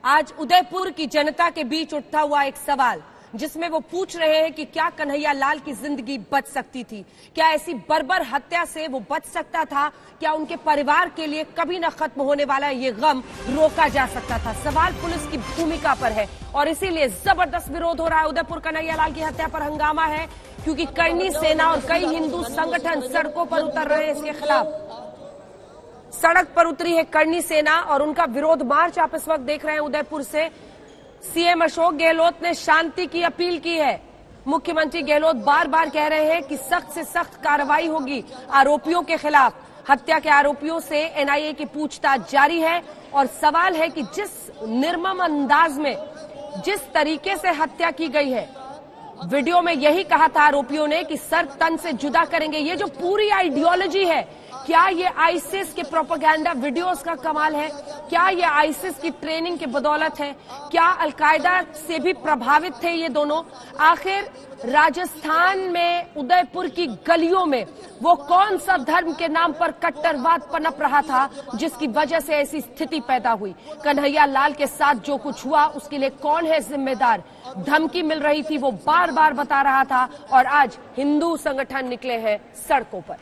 आज उदयपुर की जनता के बीच उठता हुआ एक सवाल, जिसमें वो पूछ रहे हैं कि क्या कन्हैया लाल की जिंदगी बच सकती थी, क्या ऐसी बर्बर हत्या से वो बच सकता था, क्या उनके परिवार के लिए कभी न खत्म होने वाला ये गम रोका जा सकता था। सवाल पुलिस की भूमिका पर है और इसीलिए जबरदस्त विरोध हो रहा है। उदयपुर कन्हैया लाल की हत्या पर हंगामा है क्योंकि करनी सेना और कई हिंदू संगठन सड़कों पर उतर रहे हैं इसके खिलाफ। सड़क पर उतरी है करनी सेना और उनका विरोध मार्च आप इस वक्त देख रहे हैं उदयपुर से। सीएम अशोक गहलोत ने शांति की अपील की है। मुख्यमंत्री गहलोत बार बार कह रहे हैं कि सख्त से सख्त कार्रवाई होगी आरोपियों के खिलाफ। हत्या के आरोपियों से एनआईए की पूछताछ जारी है और सवाल है कि जिस निर्मम अंदाज में जिस तरीके से हत्या की गई है, वीडियो में यही कहा था आरोपियों ने कि सर तन से जुदा करेंगे। ये जो पूरी आइडियोलॉजी है, क्या ये आईसिस के प्रोपेगेंडा वीडियोस का कमाल है? क्या ये आईसिस की ट्रेनिंग की बदौलत है? क्या अलकायदा से भी प्रभावित थे ये दोनों? आखिर राजस्थान में उदयपुर की गलियों में वो कौन सा धर्म के नाम पर कट्टरवाद पनप रहा था जिसकी वजह से ऐसी स्थिति पैदा हुई? कन्हैया लाल के साथ जो कुछ हुआ उसके लिए कौन है जिम्मेदार? धमकी मिल रही थी, वो बार बार बता रहा था और आज हिंदू संगठन निकले हैं सड़कों पर।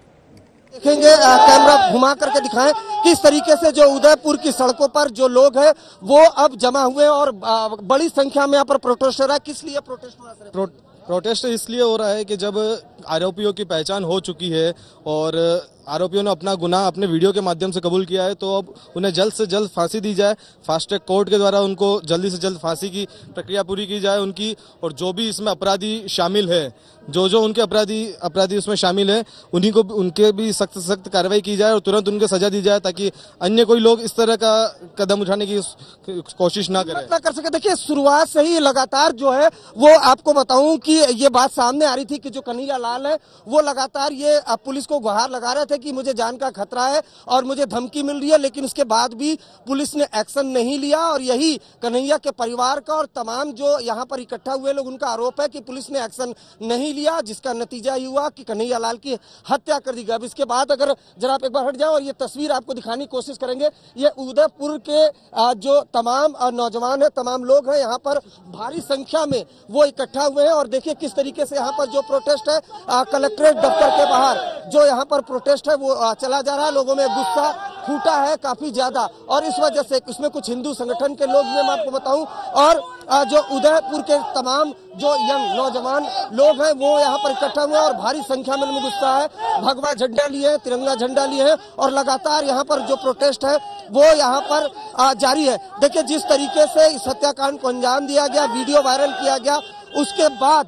देखेंगे, कैमरा घुमा करके दिखाएं किस तरीके से जो उदयपुर की सड़कों पर जो लोग हैं वो अब जमा हुए हैं और बड़ी संख्या में यहाँ पर प्रोटेस्ट हो रहा है। किस लिए प्रोटेस्ट हो रहा है? प्रोटेस्ट इसलिए हो रहा है कि जब आरोपियों की पहचान हो चुकी है और आरोपियों ने अपना गुनाह अपने वीडियो के माध्यम से कबूल किया है, तो अब उन्हें जल्द से जल्द फांसी दी जाए। फास्ट ट्रैक कोर्ट के द्वारा उनको जल्दी से जल्द फांसी की प्रक्रिया पूरी की जाए उनकी, और जो भी इसमें अपराधी शामिल है, जो उनके अपराधी उसमें शामिल है, उन्हीं को उनके भी सख्त से सख्त कार्रवाई की जाए और तुरंत उनको सजा दी जाए ताकि अन्य कोई लोग इस तरह का कदम उठाने की कोशिश ना कर सके। देखिए, शुरुआत से ही लगातार जो है वो आपको बताऊं कि ये बात सामने आ रही थी कि जो कन्हैया लाल है वो लगातार ये पुलिस को गुहार लगा रहे थे कि मुझे जान का खतरा है और मुझे धमकी मिल रही है, लेकिन उसके बाद भी पुलिस ने एक्शन नहीं लिया। और यही कन्हैया के परिवार का और तमाम जो यहाँ पर इकट्ठा हुए लोग, उनका आरोप है कि पुलिस ने एक्शन नहीं लिया, जिसका नतीजा ही हुआ कि कन्हैया लाल की हत्या कर दी गई। अब इसके बाद अगर जरा आप एक बार हट जाओ और ये तस्वीर आपको दिखाने की कोशिश करेंगे, ये उदयपुर के जो तमाम नौजवान है, तमाम लोग हैं, यहाँ पर भारी संख्या में वो इकट्ठा हुए हैं। और देखिए किस तरीके से यहाँ पर जो प्रोटेस्ट है, कलेक्ट्रेट दफ्तर के बाहर जो यहाँ पर प्रोटेस्ट है वो चला जा रहा है। लोगों में गुस्सा फूटा है काफी ज्यादा और इस वजह से इसमें कुछ हिंदू संगठन के लोग भी मैं आपको बताऊं और जो उदयपुर के तमाम जो यंग नौजवान लोग हैं वो यहाँ पर इकट्ठा हुए हैं और भारी संख्या में गुस्सा है। भगवा झंडा लिए हैं, तिरंगा झंडा लिए हैं और लगातार यहाँ पर जो प्रोटेस्ट है वो यहाँ पर जारी है। देखिए जिस तरीके से इस हत्याकांड को अंजाम दिया गया, वीडियो वायरल किया गया, उसके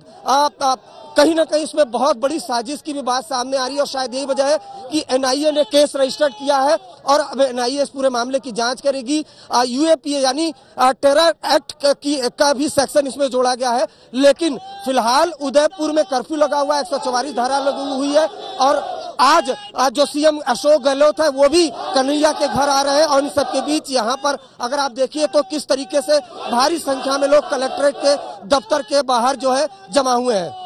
बाद कहीं ना कहीं इसमें बहुत बड़ी साजिश की भी बात सामने आ रही है और शायद यही वजह है कि एनआईए ने केस रजिस्टर्ड किया है और अब एनआईए इस पूरे मामले की जांच करेगी। यूएपीए यानी टेरर एक्ट का भी सेक्शन इसमें जोड़ा गया है, लेकिन फिलहाल उदयपुर में कर्फ्यू लगा हुआ है, 144 धारा लगी हुई है और आज जो सीएम अशोक गहलोत है वो भी कन्हैया के घर आ रहे हैं और इन सबके बीच यहाँ पर अगर आप देखिए तो किस तरीके से भारी संख्या में लोग कलेक्ट्रेट के दफ्तर के बाहर जो है जमा हुए हैं।